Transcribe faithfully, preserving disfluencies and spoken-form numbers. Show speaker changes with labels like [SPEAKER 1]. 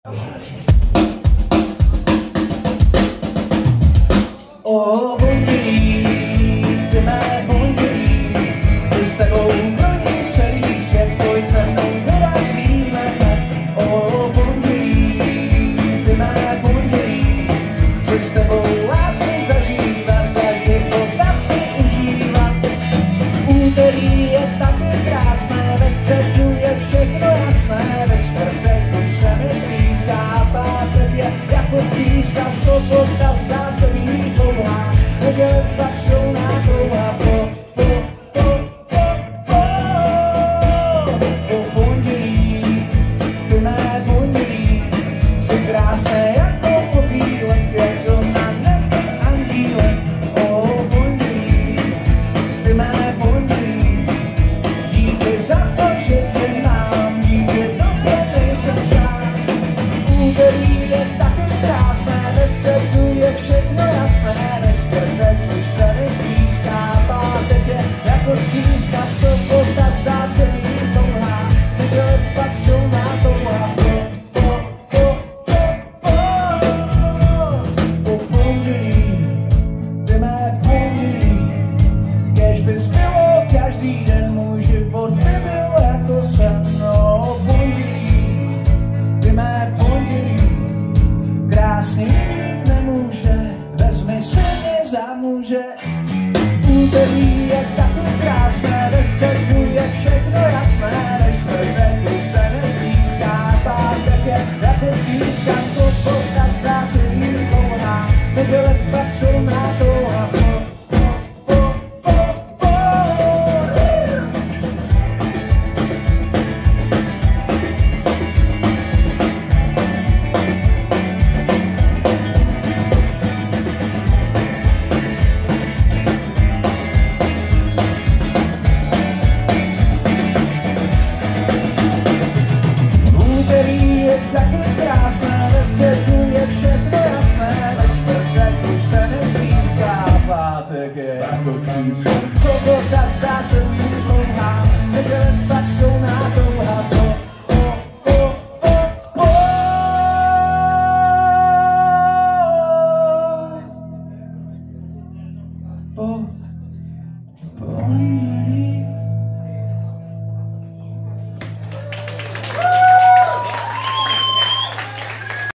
[SPEAKER 1] O pondělí, ty mé pondělí, chci s tebou projít celý svět, pojď se mnou, vyrazíme hned. O pondělí, ty mé pondělí, chci s tebou lásky zažívat a života si užívat. Úterý je taky krásné, ve středu je všechno jasné, ve čtvrtek už se mi stýská, pátek je jako tříska, sobota zdá se být dlouhá, neděle pak jsou nádlouhá. Po, po, po, po, po, po pondělí, ty mé pondělí, jsi krásné jako potýlek, jako na nebi andílek. O pondělí, ty mé pondělí, díky za to, že tě mám, díky tobě nejsem sám. Úterý je taky krásné, ve středu je všechno jasné, ve čtvrtek už se nestýská, pátek je jako tříska, sobota zdá se být dlouhá, neděle pak jsou nádlouhá. Po, po, po, po, po, po pondělí, ty mé pondělí, kéž bys bylo každý den, můj život by byl jako sen. No, pondělí, ty mé pondělí, krásný být nemůže, vezmi se mě za muže. Úterý je taky krásné, ve středu je všechno jasné, ve čtvrtek už se nestýská, pátek je jako tříska, sobota zdá se být dlouhá, neděle pak jsou nádlouhá. Taky krásné, ve středu je všechno jasné, ve čtvrtek už se nestýská, pátek je jako tříska, sobota zdá se být dlouhá, neděle pak jsou nádlouhá.